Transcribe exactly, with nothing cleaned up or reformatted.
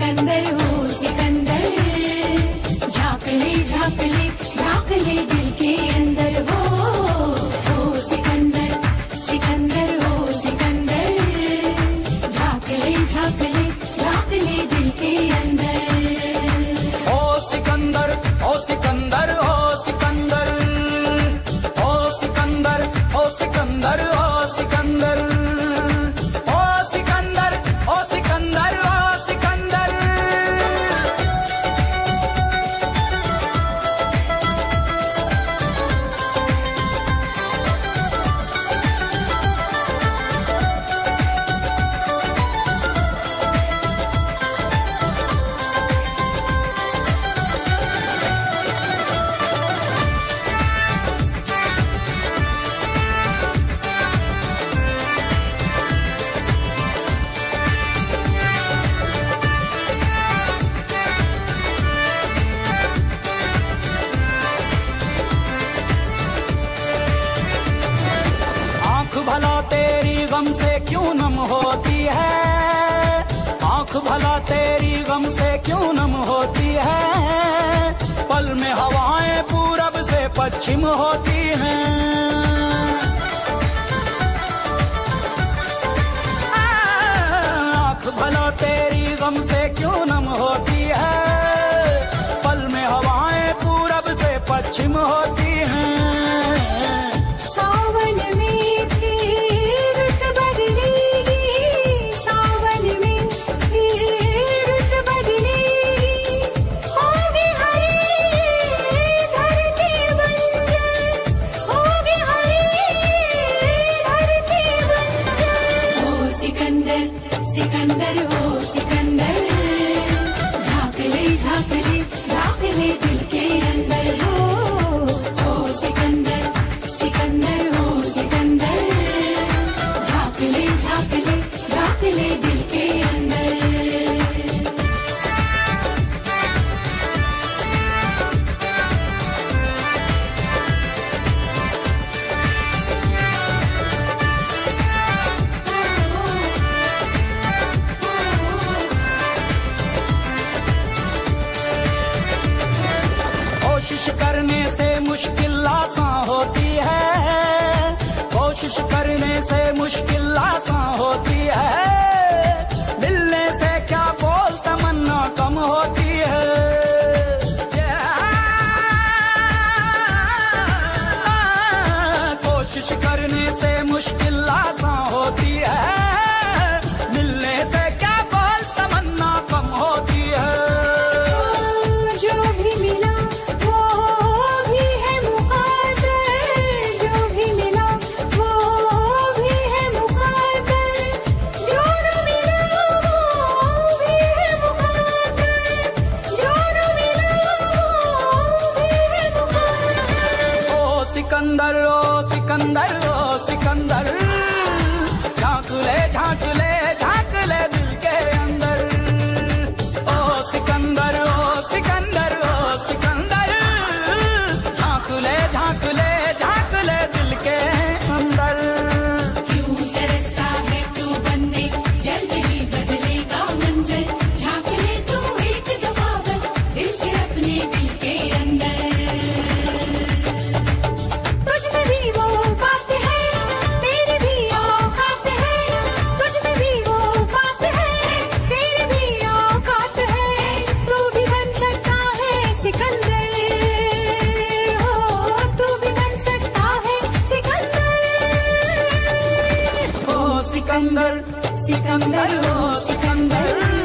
सिकंदर हो सिकंदर, झाँक ले झाँक ले झाँक ले दिल के अंदर हो। हो सिकंदर सिकंदर हो सिकंदर, झाँक ले झाँक ले झाँक ले दिल के अंदर। ओ सिकंदर ओ सिकंदर ओ सिकंदर, ओ सिकंदर ओ सिकंदर ओ सिकंदर, ओ सिकंदर ओ सिकंदर ओ सिकंदर। भला तेरी गम से क्यों नम होती है, आंख भला तेरी गम से क्यों नम होती है। पल में हवाएं पूरब से पश्चिम होती हैं। आंख भला तेरी गम से क्यों नम होती है, पल में हवाएं पूरब से पश्चिम होती हैं। सिकंदर हो सिकंदर, झाँक ले झाँक ले झाँक ले दिल के अंदर हो। हो सिकंदर सिकंदर हो सिकंदर, झाँक ले झाँक ले झाँक ले दिल के अंदर। कोशिश करने से मुश्किल आसान होती है, कोशिश करने से मुश्किल आसान होती है। मिलने से क्या बोल तमन्ना कम होती है। कोशिश करने से मुश्किल आसान होती है, मिलने से क्या बोल तमन्ना कम होती है। सिकंदर ओ सिकंदर ओ सिकंदर, झाँक ले झाँक ले झाँक ले दिल के अंदर। ओ सिकंदर ओ सिकंदर ओ सिकंदर, झाँक ले झाँक ले झाँक ले दिल के अंदर। क्यों तरसता है तू बंदे, जल्द ही बदलेगा मंजर। झाँक ले तू एक दफा बस दिल से अपने दिल के अंदर। सिकंदर सिकंदर हो सिकंदर।